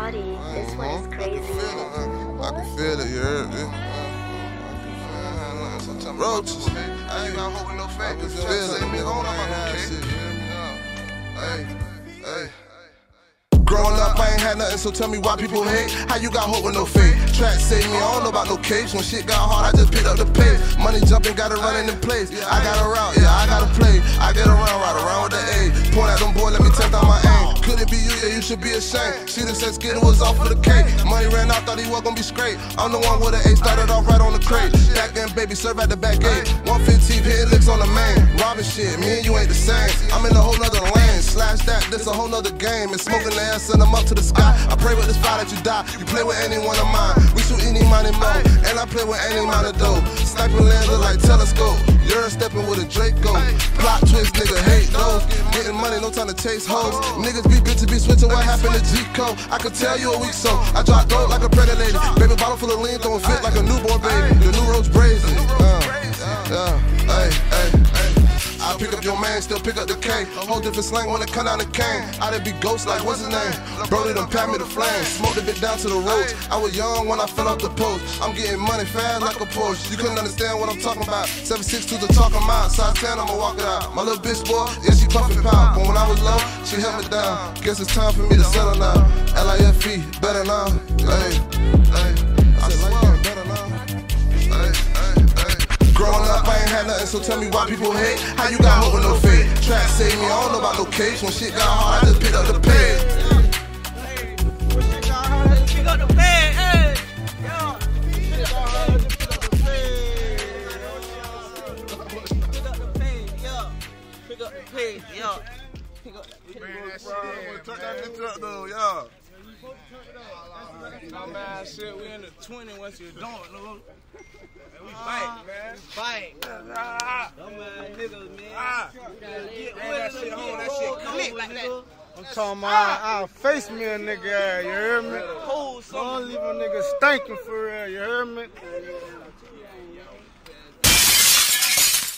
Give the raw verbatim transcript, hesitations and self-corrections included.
body. This one is crazy. I can feel it, I can feel it, you heard me? Roach, I ain't got hope with no fake. I can feel it, nigga, on my shit, you hear me? Hey, hey. Growing up, I ain't had nothing, so tell me why people hate. How you got hope with no faith? Tracks save me, I don't know about no case. When shit got hard, I just picked up the pace. Money jumping, got it running in place. I got a route, yeah, I gotta play. I get around, ride around with the A. Point at them boy, let me test out my aim. Could it be you? Yeah, you should be ashamed. See the said skin was off for the K. Money ran out, thought he was gonna be straight. I'm the one with an A, started off right on the crate. Back then, baby, serve at the back gate. one fifteen, hitting licks on the main. Robbing shit, me and you ain't the same. I'm in a whole nother lane. Slash that, this a whole nother game. And smoking the ass, send them up to the sky. I pray with this fire that you die. You play with any one of mine. We shoot any money more. And I play with any amount of dough. Sniping land look like telescope. You're stepping with a Draco. Plot twist, nigga, hate those. Getting money, no time to chase hoes. Niggas be bitch to be switching. What happened to G-Code? I could tell you a week so. I drop dope like a pregnant lady. Baby bottle full of lean, throwing fit like a newborn baby. The new Roach brazen. Uh, uh, hey, hey, hey. I pick up your man, still pick up the K. Whole different slang when it come down the cane. I done be ghost like what's his name? Brody done pat me the flame. Smoked the bit down to the roach. I was young when I fell off the post. I'm getting money fast like a Porsche. You couldn't understand what I'm talking about. seven six two the talking about. Size ten, I'ma walk it out. My little bitch boy, yeah, she puffin' pound. But when I was low, she held me down. Guess it's time for me to settle now. L I F E, better now. Hey, hey, I swear, better now. Hey, hey, hey. Growing up, I ain't had nothing, so tell me why people hate. How you got hope with no faith? Tracks save me, I don't know about no case. When shit got hard, I just picked up the page. Hey, when shit got hard, I just pick up the page. Hey, yo, pick up the page, pick up the page. Pick up the page, yo. Pick up the page, yo. Pick up the page. Man, that shit, turn that bitch up though, y'all. Oh man, shit, we in the twenty once you don't know. We fight, man. We fight. Them uh, niggas, man. Ah. Get that shit home, that shit click like that. I'm talking about I'll face me a nigga, you hear me? Don't leave a nigga stinking for real, you hear me?